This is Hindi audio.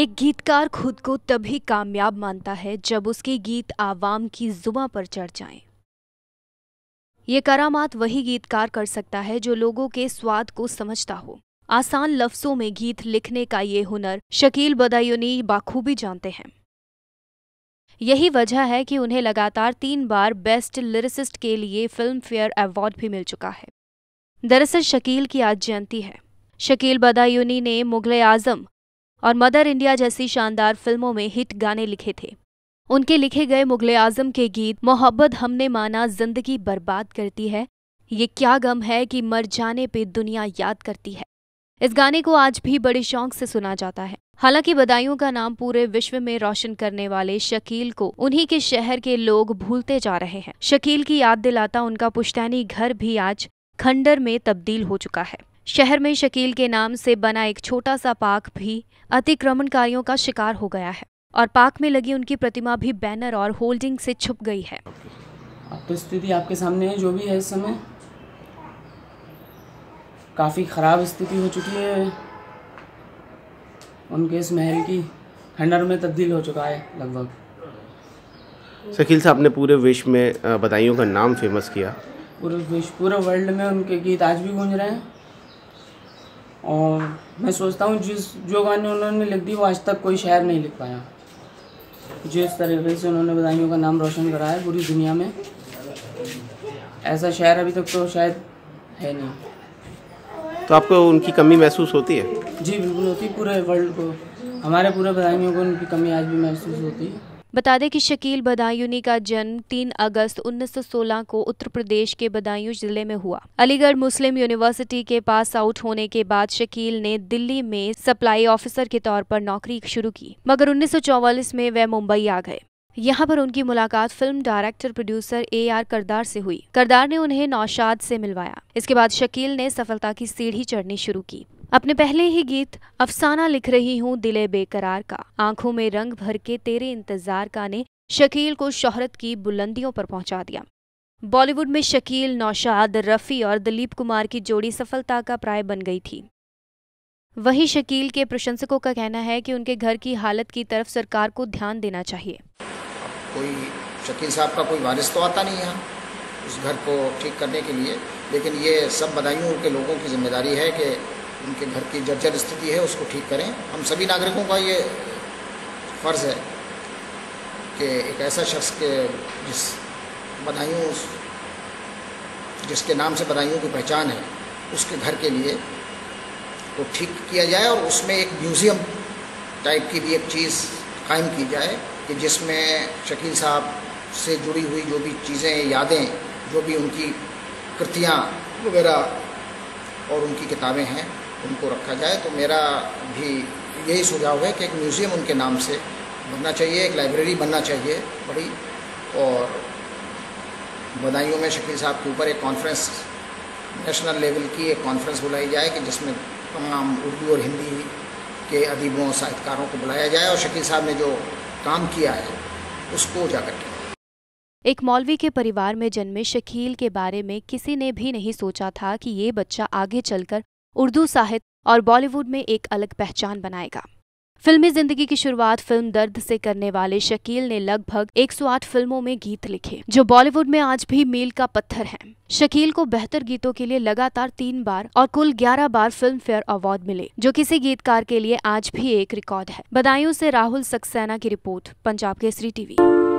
एक गीतकार खुद को तभी कामयाब मानता है जब उसके गीत आवाम की जुबां पर चढ़ जाएं। ये करामात वही गीतकार कर सकता है जो लोगों के स्वाद को समझता हो। आसान लफ्जों में गीत लिखने का ये हुनर शकील बदायूनी बाखूबी जानते हैं। यही वजह है कि उन्हें लगातार 3 बार बेस्ट लिरिसिस्ट के लिए फिल्म फेयर अवार्ड भी मिल चुका है। दरअसल शकील की आज जयंती है। शकील बदायूनी ने मुग़ल-ए-आज़म और मदर इंडिया जैसी शानदार फिल्मों में हिट गाने लिखे थे। उनके लिखे गए मुग़ल-ए-आज़म के गीत मोहब्बत हमने माना जिंदगी बर्बाद करती है, ये क्या गम है कि मर जाने पे दुनिया याद करती है। इस गाने को आज भी बड़े शौक से सुना जाता है। हालांकि बदायूं का नाम पूरे विश्व में रोशन करने वाले शकील को उन्हीं के शहर के लोग भूलते जा रहे हैं। शकील की याद दिलाता उनका पुश्तैनी घर भी आज खंडर में तब्दील हो चुका है। शहर में शकील के नाम से बना एक छोटा सा पार्क भी अतिक्रमणकारियों का शिकार हो गया है और पार्क में लगी उनकी प्रतिमा भी बैनर और होल्डिंग से छुप गई है। अब तो स्थिति आपके सामने है, जो भी है इस समय काफ़ी ख़राब स्थिति हो चुकी है। उनके इस महल की खंडर में तब्दील हो चुका है लगभग। शकील साहब ने पूरे विश्व में बदायूं का नाम फेमस किया। पूरे विश्व, पूरे वर्ल्ड में उनके गीत आज भी गूंज रहे हैं। और मैं सोचता हूँ जो गाने उन्होंने लिख दी वो आज तक कोई शायर नहीं लिख पाया। जिस तरीके से उन्होंने बदायूं का नाम रोशन करा है पूरी दुनिया में, ऐसा शायर अभी तक तो शायद है नहीं। तो आपको उनकी कमी महसूस होती है? जी बिल्कुल होती है। पूरे वर्ल्ड को, हमारे पूरे बदायूं को उनकी कमी आज भी महसूस होती है। बता दें कि शकील बदायूनी का जन्म 3 अगस्त 1916 को उत्तर प्रदेश के बदायूं जिले में हुआ। अलीगढ़ मुस्लिम यूनिवर्सिटी के पास आउट होने के बाद शकील ने दिल्ली में सप्लाई ऑफिसर के तौर पर नौकरी शुरू की, मगर 1944 में वे मुंबई आ गए। यहाँ पर उनकी मुलाकात film director producer AR Kardar से हुई। करदार ने उन्हें नौशाद से मिलवाया। इसके बाद शकील ने सफलता की सीढ़ी चढ़नी शुरू की। अपने पहले ही गीत अफसाना लिख रही हूँ दिले बेकरार का, आंखों में रंग भर के तेरे इंतजार का ने शकील को शोहरत की बुलंदियों पर पहुंचा दिया। बॉलीवुड में शकील, नौशाद, रफ़ी और दिलीप कुमार की जोड़ी सफलता का प्राय बन गई थी। वहीं शकील के प्रशंसकों का कहना है कि उनके घर की हालत की तरफ सरकार को ध्यान देना चाहिए। कोई शकील साहब का कोई वारिस तो आता नहीं है उस घर को ठीक करने के लिए, लेकिन ये सब बदायूं के लोगों की जिम्मेदारी है कि उनके घर की जर्जर स्थिति है उसको ठीक करें। हम सभी नागरिकों का ये फ़र्ज़ है कि एक ऐसा शख्स के जिसके नाम से बदायूं की पहचान है, उसके घर के लिए को ठीक किया जाए और उसमें एक म्यूज़ियम टाइप की भी एक चीज़ कायम की जाए कि जिसमें शकील साहब से जुड़ी हुई जो भी चीज़ें, यादें, जो भी उनकी कृतियाँ वगैरह और उनकी किताबें हैं उनको रखा जाए। तो मेरा भी यही सुझाव है कि एक म्यूज़ियम उनके नाम से बनना चाहिए, एक लाइब्रेरी बनना चाहिए बड़ी, और बदायूं में शकील साहब के ऊपर एक कॉन्फ्रेंस, नेशनल लेवल की एक कॉन्फ्रेंस बुलाई जाए कि जिसमें तमाम उर्दू और हिंदी के अदीबों, साहित्यकारों को बुलाया जाए और शकील साहब ने जो काम किया है उसको उजागर किया। एक मौलवी के परिवार में जन्मे शकील के बारे में किसी ने भी नहीं सोचा था कि ये बच्चा आगे चलकर उर्दू साहित्य और बॉलीवुड में एक अलग पहचान बनाएगा। फिल्मी जिंदगी की शुरुआत फिल्म दर्द से करने वाले शकील ने लगभग 108 फिल्मों में गीत लिखे, जो बॉलीवुड में आज भी मील का पत्थर हैं। शकील को बेहतर गीतों के लिए लगातार 3 बार और कुल 11 बार फिल्म फेयर अवार्ड मिले, जो किसी गीतकार के लिए आज भी एक रिकॉर्ड है। बदायूं से राहुल सक्सेना की रिपोर्ट, पंजाब केसरी TV।